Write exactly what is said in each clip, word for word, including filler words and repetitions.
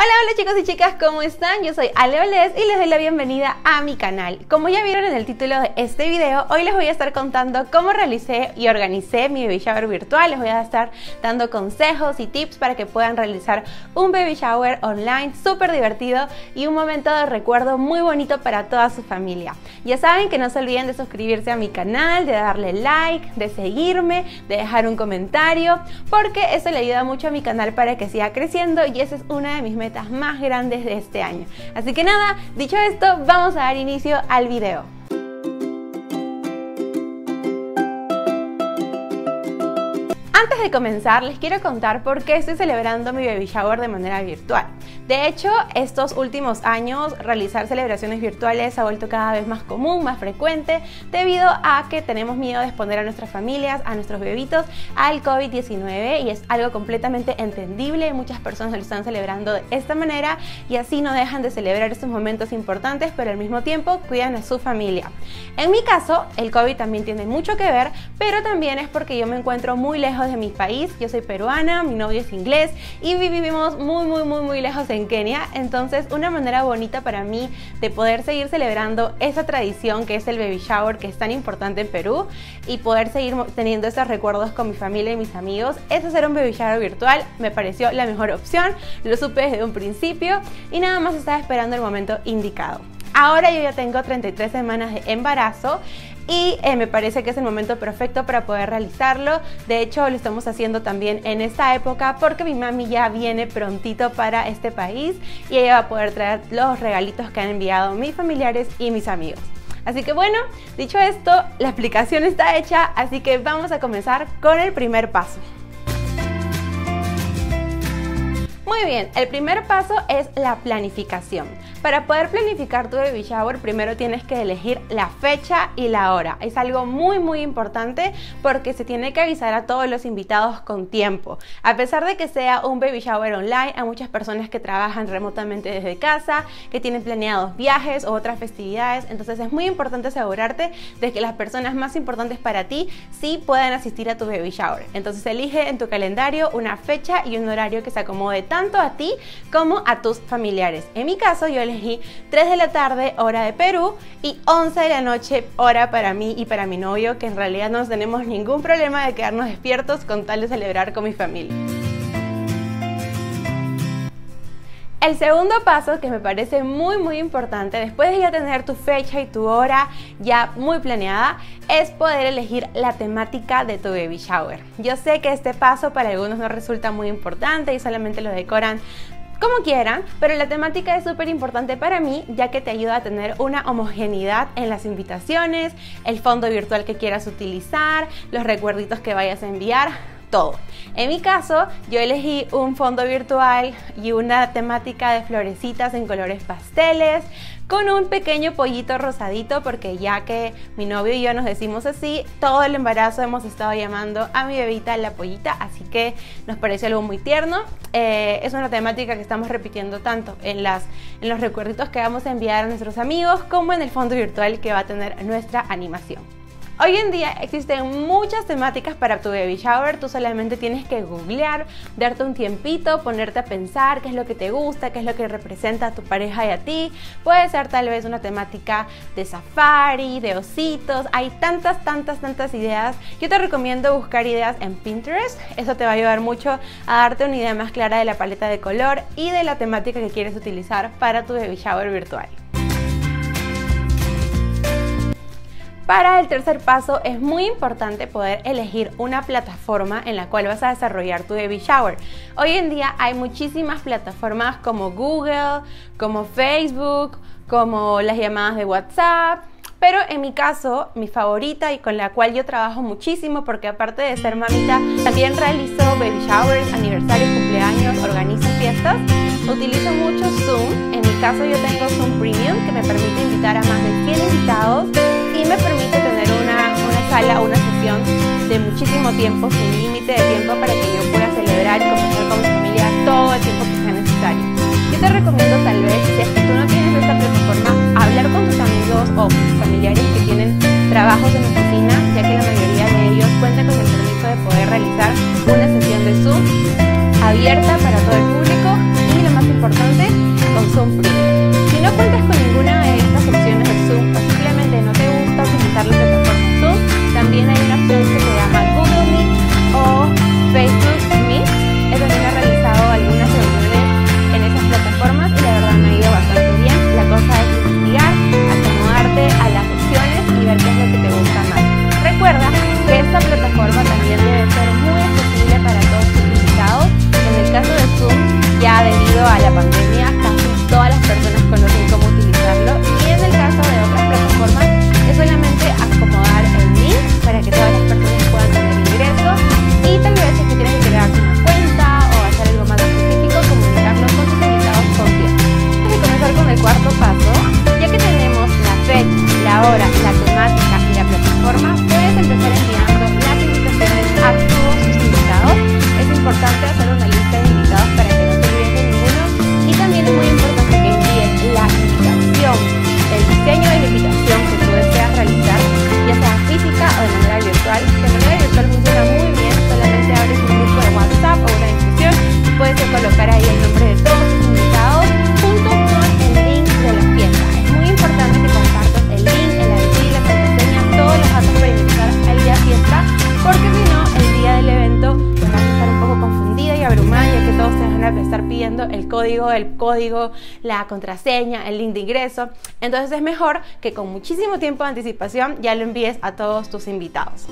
Hola, hola chicos y chicas, ¿cómo están? Yo soy Ale Valdez y les doy la bienvenida a mi canal. Como ya vieron en el título de este video, hoy les voy a estar contando cómo realicé y organicé mi baby shower virtual. Les voy a estar dando consejos y tips para que puedan realizar un baby shower online súper divertido y un momento de recuerdo muy bonito para toda su familia. Ya saben que no se olviden de suscribirse a mi canal, de darle like, de seguirme, de dejar un comentario, porque eso le ayuda mucho a mi canal para que siga creciendo y esa es una de mis metas más grandes de este año. Así que nada, dicho esto, vamos a dar inicio al video. Antes de comenzar, les quiero contar por qué estoy celebrando mi baby shower de manera virtual. De hecho, estos últimos años realizar celebraciones virtuales se ha vuelto cada vez más común, más frecuente, debido a que tenemos miedo de exponer a nuestras familias, a nuestros bebitos al COVID diecinueve, y es algo completamente entendible. Muchas personas lo están celebrando de esta manera y así no dejan de celebrar estos momentos importantes, pero al mismo tiempo cuidan a su familia. En mi caso, el COVID también tiene mucho que ver, pero también es porque yo me encuentro muy lejos de mi país. Yo soy peruana, mi novio es inglés y vivimos muy muy muy muy lejos en Kenia. Entonces una manera bonita para mí de poder seguir celebrando esa tradición que es el baby shower, que es tan importante en Perú, y poder seguir teniendo esos recuerdos con mi familia y mis amigos, es hacer un baby shower virtual. Me pareció la mejor opción, lo supe desde un principio y nada más estaba esperando el momento indicado. Ahora yo ya tengo treinta y tres semanas de embarazo y eh, me parece que es el momento perfecto para poder realizarlo. De hecho, lo estamos haciendo también en esta época porque mi mami ya viene prontito para este país y ella va a poder traer los regalitos que han enviado mis familiares y mis amigos. Así que bueno, dicho esto, la explicación está hecha, así que vamos a comenzar con el primer paso. Muy bien, el primer paso es la planificación. Para poder planificar tu baby shower, primero tienes que elegir la fecha y la hora. Es algo muy muy importante porque se tiene que avisar a todos los invitados con tiempo. A pesar de que sea un baby shower online, hay muchas personas que trabajan remotamente desde casa, que tienen planeados viajes o otras festividades. Entonces es muy importante asegurarte de que las personas más importantes para ti sí puedan asistir a tu baby shower. Entonces elige en tu calendario una fecha y un horario que se acomode tanto a ti como a tus familiares. En mi caso, yo elegí tres de la tarde, hora de Perú, y once de la noche, hora para mí y para mi novio, que en realidad no tenemos ningún problema de quedarnos despiertos con tal de celebrar con mi familia. El segundo paso, que me parece muy muy importante, después de ya tener tu fecha y tu hora ya muy planeada, es poder elegir la temática de tu baby shower. Yo sé que este paso para algunos no resulta muy importante y solamente lo decoran como quieran, pero la temática es súper importante para mí, ya que te ayuda a tener una homogeneidad en las invitaciones, el fondo virtual que quieras utilizar, los recuerditos que vayas a enviar, todo. En mi caso, yo elegí un fondo virtual y una temática de florecitas en colores pasteles, con un pequeño pollito rosadito, porque ya que mi novio y yo nos decimos así, todo el embarazo hemos estado llamando a mi bebita la pollita, así que nos pareció algo muy tierno. Eh, es una temática que estamos repitiendo tanto en, las, en los recuerditos que vamos a enviar a nuestros amigos, como en el fondo virtual que va a tener nuestra animación. Hoy en día existen muchas temáticas para tu baby shower. Tú solamente tienes que googlear, darte un tiempito, ponerte a pensar qué es lo que te gusta, qué es lo que representa a tu pareja y a ti. Puede ser tal vez una temática de safari, de ositos. Hay tantas, tantas, tantas ideas. Yo te recomiendo buscar ideas en Pinterest. Eso te va a ayudar mucho a darte una idea más clara de la paleta de color y de la temática que quieres utilizar para tu baby shower virtual. Para el tercer paso es muy importante poder elegir una plataforma en la cual vas a desarrollar tu baby shower. Hoy en día hay muchísimas plataformas como Google, como Facebook, como las llamadas de WhatsApp. Pero en mi caso, mi favorita y con la cual yo trabajo muchísimo, porque aparte de ser mamita, también realizo baby showers, aniversarios, cumpleaños, organizo fiestas, utilizo mucho Zoom. En mi caso yo tengo Zoom Premium, que me permite invitar a más de cien invitados y me permite tener una, una sala, una sesión de muchísimo tiempo, sin límite de tiempo, para que yo pueda celebrar y conversar con mi familia todo el tiempo que sea necesario. Yo te recomiendo, tal vez, si es que tú no tienes esta plataforma, hablar con tus amigos o familiares que tienen trabajos en oficina, ya que la mayoría de ellos cuentan con el permiso de poder realizar una sesión de Zoom abierta para todo el público. Y lo más importante, con Zoom Premium. Si no cuentas con ninguna de estas opciones de Zoom o simplemente no te gusta utilizar la plataforma Zoom, también hay una opción que se llama Google Meet o Facebook Meet. He también he realizado algunas reuniones en esas plataformas y la verdad me ha ido bastante bien. La cosa es investigar, acomodarte a las opciones y ver qué es lo que te gusta más. Recuerda que esta plataforma también debe ser muy accesible para todos tus invitados. En el caso de Zoom, ya debido a la pandemia, casi todas las personas conocen cómo utilizarlo, y en el caso de otras plataformas es solamente acomodar el link para que todas las personas puedan tener ingresos, y tal vez si es que tienes que crearte una cuenta o hacer algo más específico, comunicarlo con tus invitados con tiempo. Antes de comenzar con el cuarto paso, ya que tenemos la fecha, la hora, la temática y la plataforma, puedes empezar enviando las invitaciones a todos tus invitados. Es importante hacer una lista de invitados para que no te olvides de ninguno, y también es muy importante que envíes la invitación, el diseño de la invitación que tú deseas realizar, ya sea física o de manera virtual. De manera virtual funciona muy bien, solamente abres un grupo de WhatsApp o una discusión y puedes colocar ahí el nombre de todos tus invitados junto con el link de la fiesta. Es muy importante que compartas el link, el I D, la contraseña, todos los datos para ingresar al día fiesta, porque si no, el día del evento te vas a estar un poco confundida y abrumada, ya que todos te van a estar pidiendo el código, el código, la contraseña, el link de ingreso. Entonces es mejor que con muchísimo tiempo de anticipación ya lo envíes a todos tus invitados.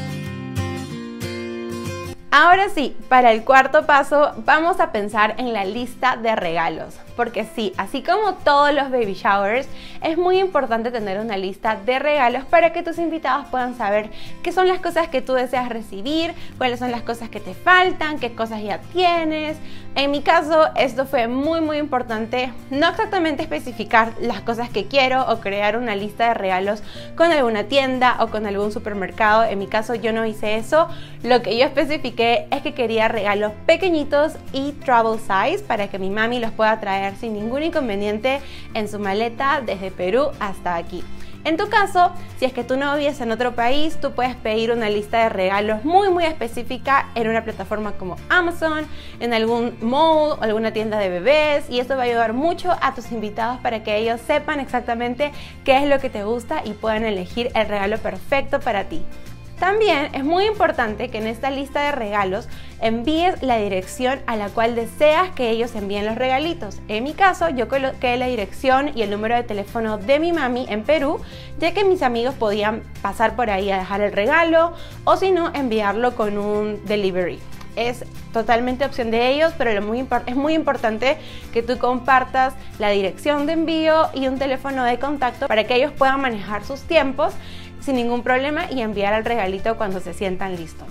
Ahora sí, para el cuarto paso vamos a pensar en la lista de regalos, porque sí, así como todos los baby showers, es muy importante tener una lista de regalos para que tus invitados puedan saber qué son las cosas que tú deseas recibir, cuáles son las cosas que te faltan, qué cosas ya tienes. En mi caso, esto fue muy muy importante, no exactamente especificar las cosas que quiero o crear una lista de regalos con alguna tienda o con algún supermercado. En mi caso yo no hice eso, lo que yo especifiqué es que quería regalos pequeñitos y travel size para que mi mami los pueda traer sin ningún inconveniente en su maleta desde Perú hasta aquí. En tu caso, si es que tú no vives en otro país, tú puedes pedir una lista de regalos muy muy específica en una plataforma como Amazon, en algún mall o alguna tienda de bebés, y esto va a ayudar mucho a tus invitados para que ellos sepan exactamente qué es lo que te gusta y puedan elegir el regalo perfecto para ti. También es muy importante que en esta lista de regalos envíes la dirección a la cual deseas que ellos envíen los regalitos. En mi caso, yo coloqué la dirección y el número de teléfono de mi mami en Perú, ya que mis amigos podían pasar por ahí a dejar el regalo o si no, enviarlo con un delivery. Es totalmente opción de ellos, pero lo muy es muy importante que tú compartas la dirección de envío y un teléfono de contacto para que ellos puedan manejar sus tiempos sin ningún problema y enviar el regalito cuando se sientan listos.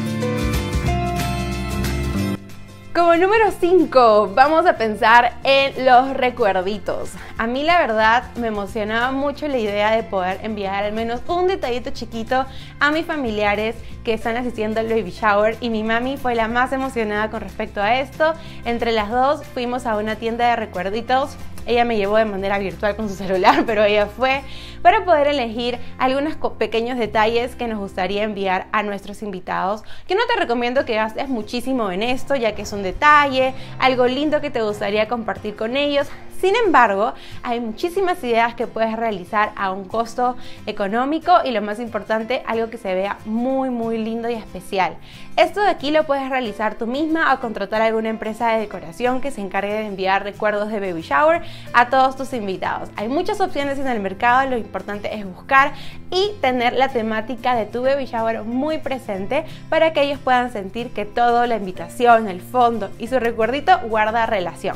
Como número cinco, vamos a pensar en los recuerditos. A mí la verdad me emocionaba mucho la idea de poder enviar al menos un detallito chiquito a mis familiares que están asistiendo al baby shower, y mi mami fue la más emocionada con respecto a esto. Entre las dos fuimos a una tienda de recuerditos. Ella me llevó de manera virtual con su celular, pero ella fue para poder elegir algunos pequeños detalles que nos gustaría enviar a nuestros invitados. Yo no te recomiendo que gastes muchísimo en esto, ya que es un detalle, algo lindo que te gustaría compartir con ellos. Sin embargo, hay muchísimas ideas que puedes realizar a un costo económico y, lo más importante, algo que se vea muy muy lindo y especial. Esto de aquí lo puedes realizar tú misma o contratar a alguna empresa de decoración que se encargue de enviar recuerdos de baby shower a todos tus invitados. Hay muchas opciones en el mercado, lo importante es buscar y tener la temática de tu baby shower muy presente para que ellos puedan sentir que toda la invitación, el fondo y su recuerdito guarda relación.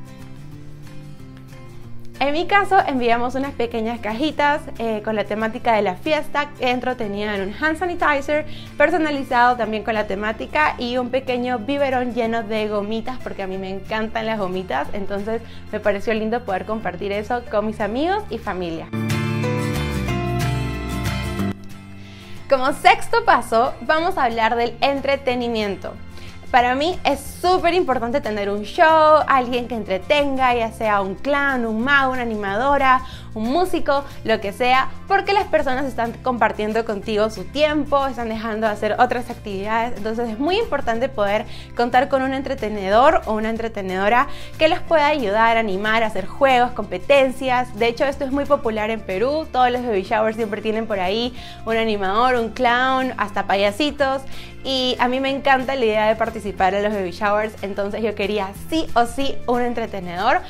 En mi caso enviamos unas pequeñas cajitas eh, con la temática de la fiesta. Dentro tenían un hand sanitizer personalizado también con la temática y un pequeño biberón lleno de gomitas, porque a mí me encantan las gomitas, entonces me pareció lindo poder compartir eso con mis amigos y familia. Como sexto paso vamos a hablar del entretenimiento. Para mí es súper importante tener un show, alguien que entretenga, ya sea un clown, un mago, una animadora, un músico, lo que sea, porque las personas están compartiendo contigo su tiempo, están dejando de hacer otras actividades. Entonces es muy importante poder contar con un entretenedor o una entretenedora que los pueda ayudar a animar, a hacer juegos, competencias. De hecho, esto es muy popular en Perú. Todos los baby showers siempre tienen por ahí un animador, un clown, hasta payasitos. Y a mí me encanta la idea de participar en los baby showers, entonces yo quería sí o sí un entretenedor.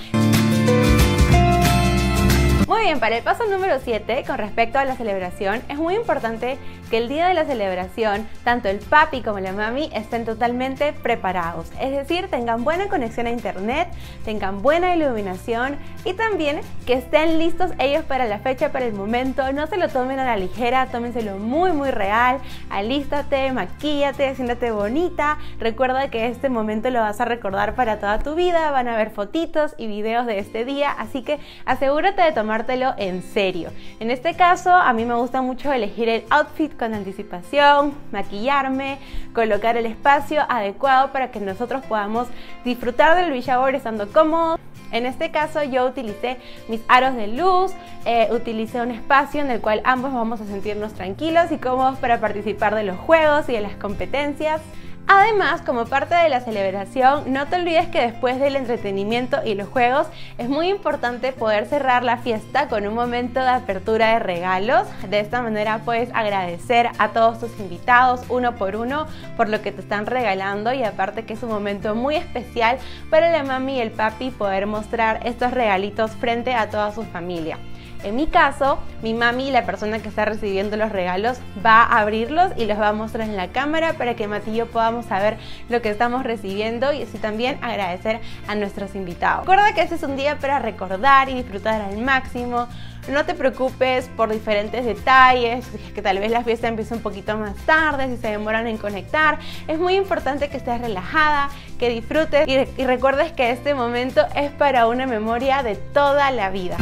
Muy bien, para el paso número siete, con respecto a la celebración, es muy importante que el día de la celebración, tanto el papi como la mami estén totalmente preparados. Es decir, tengan buena conexión a internet, tengan buena iluminación y también que estén listos ellos para la fecha, para el momento. No se lo tomen a la ligera, tómenselo muy muy real. Alístate, maquíllate, siéntate bonita. Recuerda que este momento lo vas a recordar para toda tu vida. Van a ver fotitos y videos de este día, así que asegúrate de tomar en serio. En este caso, a mí me gusta mucho elegir el outfit con anticipación, maquillarme, colocar el espacio adecuado para que nosotros podamos disfrutar del baby shower estando cómodos. En este caso yo utilicé mis aros de luz, eh, utilicé un espacio en el cual ambos vamos a sentirnos tranquilos y cómodos para participar de los juegos y de las competencias. Además, como parte de la celebración, no te olvides que después del entretenimiento y los juegos es muy importante poder cerrar la fiesta con un momento de apertura de regalos. De esta manera puedes agradecer a todos tus invitados uno por uno por lo que te están regalando, y aparte que es un momento muy especial para la mami y el papi poder mostrar estos regalitos frente a toda su familia. En mi caso, mi mami, la persona que está recibiendo los regalos, va a abrirlos y los va a mostrar en la cámara para que Mati y yo podamos saber lo que estamos recibiendo y así también agradecer a nuestros invitados. Recuerda que este es un día para recordar y disfrutar al máximo. No te preocupes por diferentes detalles, que tal vez la fiesta empiece un poquito más tarde, si se demoran en conectar. Es muy importante que estés relajada, que disfrutes y, y recuerdes que este momento es para una memoria de toda la vida.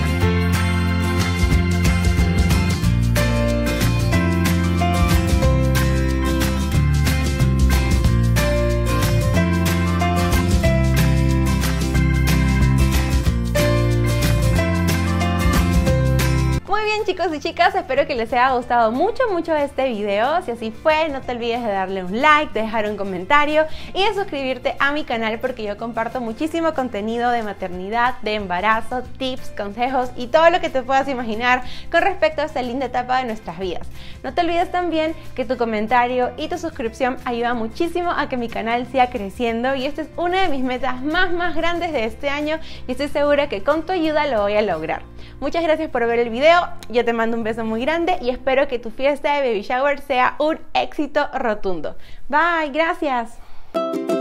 Muy bien, chicos y chicas, espero que les haya gustado mucho mucho este video. Si así fue, no te olvides de darle un like, de dejar un comentario y de suscribirte a mi canal, porque yo comparto muchísimo contenido de maternidad, de embarazo, tips, consejos y todo lo que te puedas imaginar con respecto a esta linda etapa de nuestras vidas. No te olvides también que tu comentario y tu suscripción ayuda muchísimo a que mi canal siga creciendo, y esta es una de mis metas más más grandes de este año y estoy segura que con tu ayuda lo voy a lograr. Muchas gracias por ver el video, yo te mando un beso muy grande y espero que tu fiesta de baby shower sea un éxito rotundo. Bye, gracias.